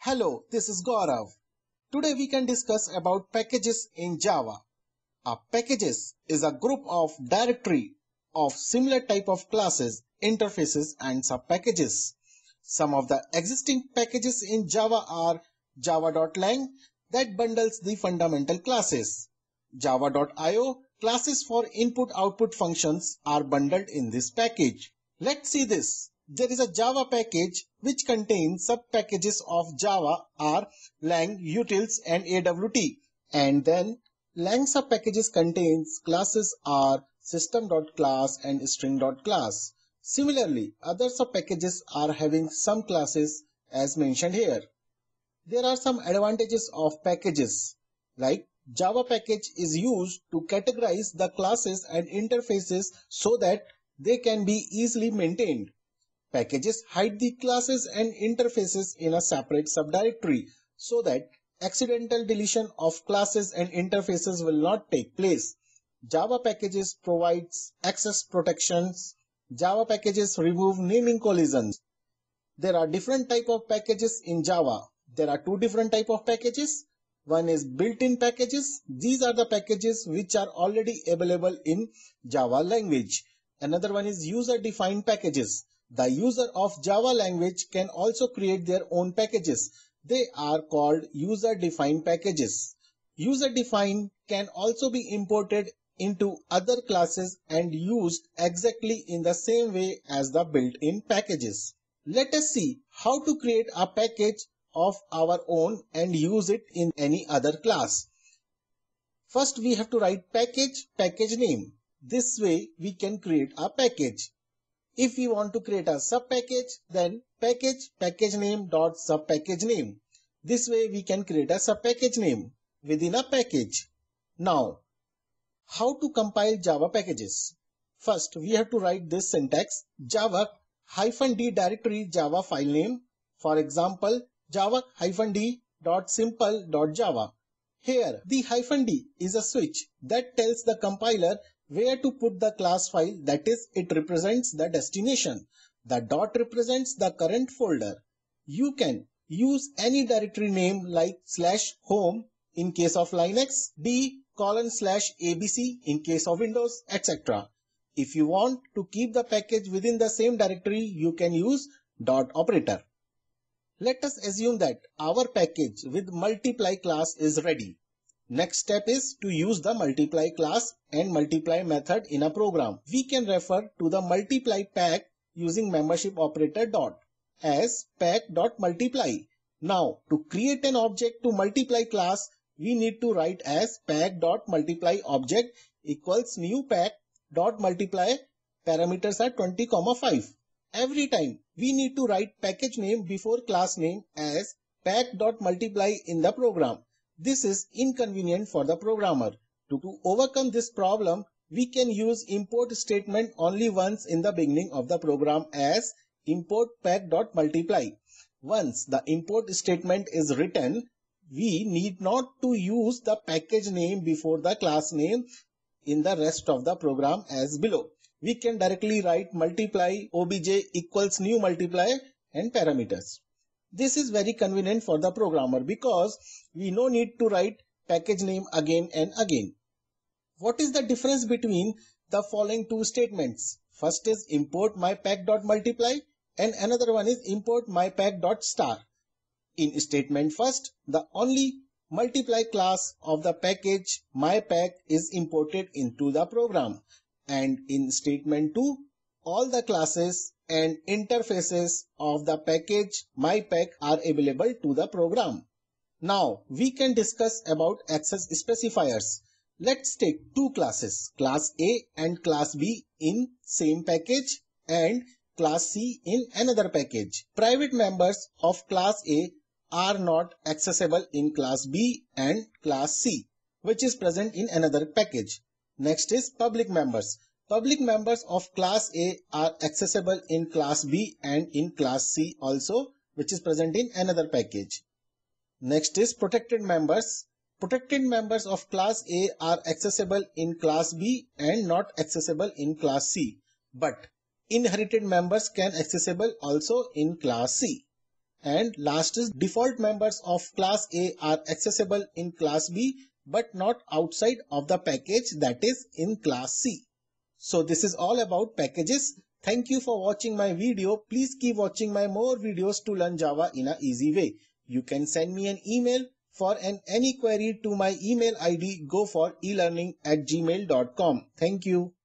Hello, this is Gaurav. Today we can discuss about packages in Java. A packages is a group of directory of similar type of classes, interfaces and subpackages. Some of the existing packages in Java are java.lang that bundles the fundamental classes. Java.io classes for input-output functions are bundled in this package. Let's see this. There is a Java package which contains sub-packages of Java are lang, utils and AWT. And then lang sub-packages contains classes are system.class and string.class. Similarly, other sub-packages are having some classes as mentioned here. There are some advantages of packages like Java package is used to categorize the classes and interfaces so that they can be easily maintained. Packages hide the classes and interfaces in a separate subdirectory so that accidental deletion of classes and interfaces will not take place. Java packages provides access protections. Java packages remove naming collisions. There are different type of packages in Java. There are two different type of packages. One is built-in packages. These are the packages which are already available in Java language. Another one is user-defined packages. The user of Java language can also create their own packages. They are called user-defined packages. User-defined can also be imported into other classes and used exactly in the same way as the built-in packages. Let us see how to create a package of our own and use it in any other class. First, we have to write package name. This way we can create a package. If we want to create a subpackage, then package name dot subpackage name. This way we can create a subpackage name within a package. Now, how to compile Java packages? First, we have to write this syntax java -d directory Java file name. For example, java-d.simple.java. Here, the -d is a switch that tells the compiler where to put the class file, that is, it represents the destination. The dot represents the current folder. You can use any directory name like /home in case of Linux, d:/abc in case of Windows, etc. If you want to keep the package within the same directory, you can use dot operator. Let us assume that our package with multiply class is ready. Next step is to use the multiply class and multiply method in a program. We can refer to the multiply pack using membership operator dot as pack.multiply. Now, to create an object to multiply class, we need to write as pack.multiply object equals new pack.multiply. Parameters are 20,5. Every time we need to write package name before class name as pack.multiply in the program. This is inconvenient for the programmer. To overcome this problem, we can use import statement only once in the beginning of the program as import pack.multiply. Once the import statement is written, we need not to use the package name before the class name in the rest of the program as below. We can directly write multiply obj equals new multiply and parameters. This is very convenient for the programmer because we no need to write package name again and again. What is the difference between the following two statements? First is import mypack.multiply and another one is import mypack.star. In statement first, the only multiply class of the package mypack is imported into the program. And in statement 2, all the classes and interfaces of the package mypack are available to the program. Now we can discuss about access specifiers. Let's take two classes, class A and class B in same package and class C in another package. Private members of class A are not accessible in class B and class C, which is present in another package. Next is public members. Public members of class A are accessible in class B and in class C also, which is present in another package. Next is protected members. Protected members of class A are accessible in class B and not accessible in class C. But inherited members can accessible also in class C. And last is default members of class A are accessible in class B but not outside of the package, that is in class C. So this is all about packages. Thank you for watching my video. Please keep watching my more videos to learn Java in an easy way. You can send me an email for any query to my email ID goforelearning@gmail.com. Thank you.